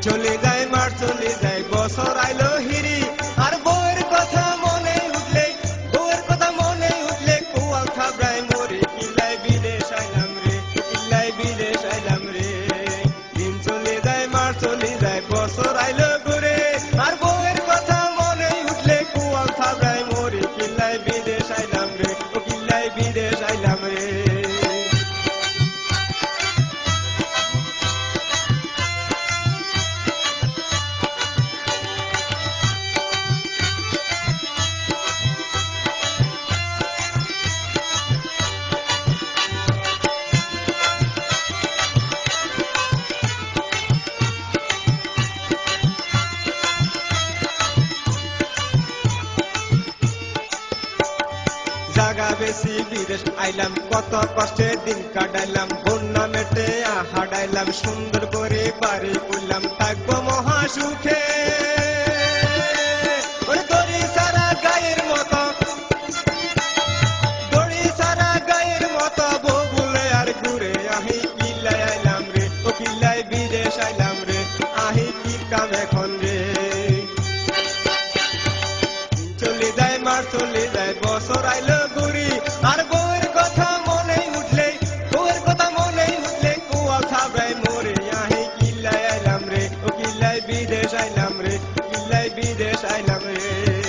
চলে যায় মার চলে যায় বছর আইলো হিরি আর বউয়ের কথা মনে উঠলে কুয়াল থাবড়ায় মরে কিল্লাই বিদেশ আইলাম রে কিল্লাই বিদেশ আইলাম রে দিন চলে যায় মার চলে যায় বছর আইলো ঘুরে আর বউয়ের কথা মনে উঠলে কুয়াল থাবড়ায় মরে কিল্লাই বিদেশ আইলাম রে কিল্লাই বিদেশ আইলাম রে জাগা বেশি বিদেশ আইলাম কত কষ্টে দিন কাটাইলাম বন্যা মেটে হাডাইলাম সুন্দর করে বাড়ি করলাম থাকবো মহা সুখে দড়ি সারা গায়ের মতো বগুলে আর ঘুরে আহি কিল্লাই আইলাম রে ও কিল্লাই বিদেশ আইলাম রে আহি কি কাম এখন রে চলে যায় মার চলে যায় বছর আইলো ঘুরি আর বউয়ের কথা মনে উঠলে কুয়াল থাবড়ায় মরে আহি কিল্লাই আইলাম রে ও কিল্লাই বিদেশ আইলাম রে কিল্লাই বিদেশ আইলাম রে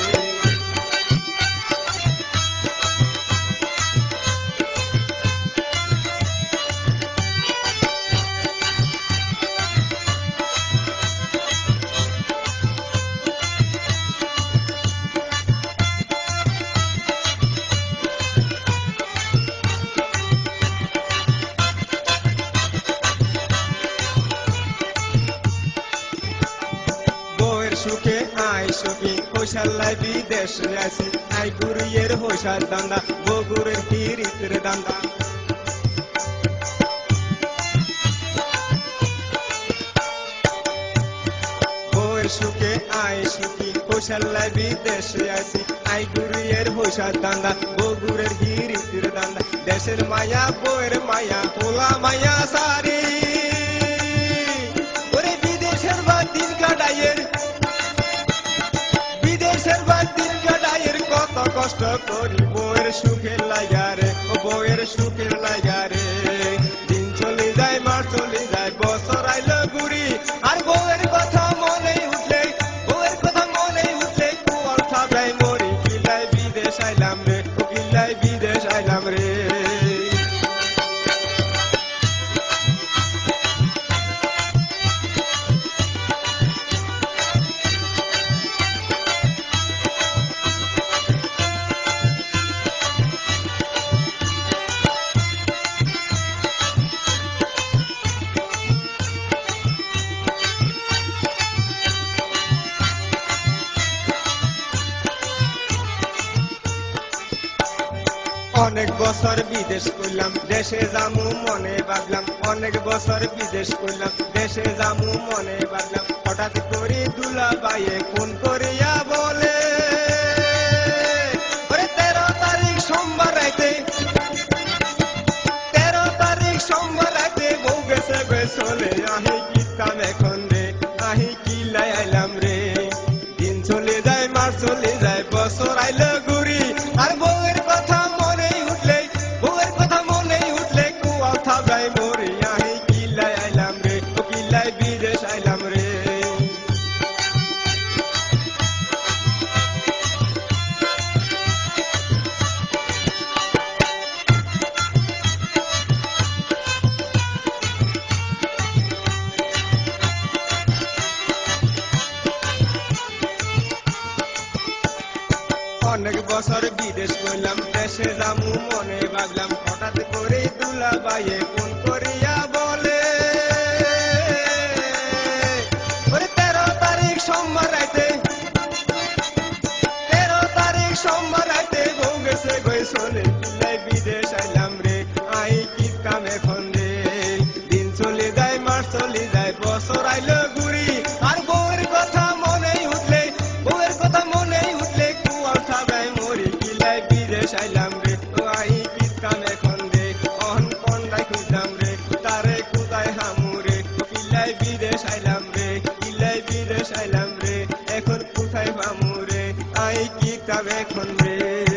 সুখে আই সুখী হোসাল্লাই বিদেশে আসি আই গুরিয়ের হোসার দান্দা বগুরের হিরিতের দান্দা বউয়ের সুখে আই সুখী হোসাল্লাই বিদেশে আসি আই গুরিয়ের হোসার দান্দা বগুরের হিরিতের দান্দা দেশের মায়া বউয়ের মায়া পোলা মায়া সারি ওরে বিদেশের বা দিন কাটাইয়ের কত কষ্ট করি বউয়ের সুখের লাগা রে ও বউয়ের সুখের লাগা রে দিন চলে যায় মার চলে যায় বছর আইলো ঘুরি আর বউয়ের কথা মনে উঠলে কুয়াল থাবড়ায় মরি কিল্লাই বিদেশ আইলাম রে ও কিল্লাই বিদেশ আইলাম রে অনেক বছর বিদেশ করলাম দেশে যামু মনে ভাবলাম অনেক বছর বিদেশ করলাম দেশে যামু মনে ভাবলাম হঠাৎ করে দুলা বাইয়ে ফোন করিয়া বলে 13 তারিখ সোমবার রাইতে বউ গেছে চলে আহি কি কাম এখন রে আহি কিল্লাই আইলাম রে দিন চলে যায় মার চলে যায় বছর আইলো ঘুরি আর বউয়ের কথা মনে উঠলে কুয়াল থাবড়ায় মরে আহি কিল্লাই আইলাম রে ও কিল্লাই বিদেশ আইলাম রে অনেক বছর বিদেশ করলাম দেশে যামু মনে ভাবলাম হঠাৎ করে দুলা বাইয়ে ফোন করিয়া বলে 13 তারিখ সোমবার রাইতে বউ গেছে চলে কিল্লাই বিদেশ আইলাম রে আই কি কাম এখন রে দিন চলে যায় মাস চলে যায় বছর আইলো ঘুরি আর বউয়ের কথা মনে উঠলে কুয়াল থাবড়ায় মরি কিল্লাই বিদেশ আইলাম রে ও আই কি কাম এখন রে অহন পন্ডাই খুঁজলাম রে তারে কোথায় হামু রে কিল্লাই বিদেশ আইলাম রে। কোথায় পামুরে আই কিতাব এখন রে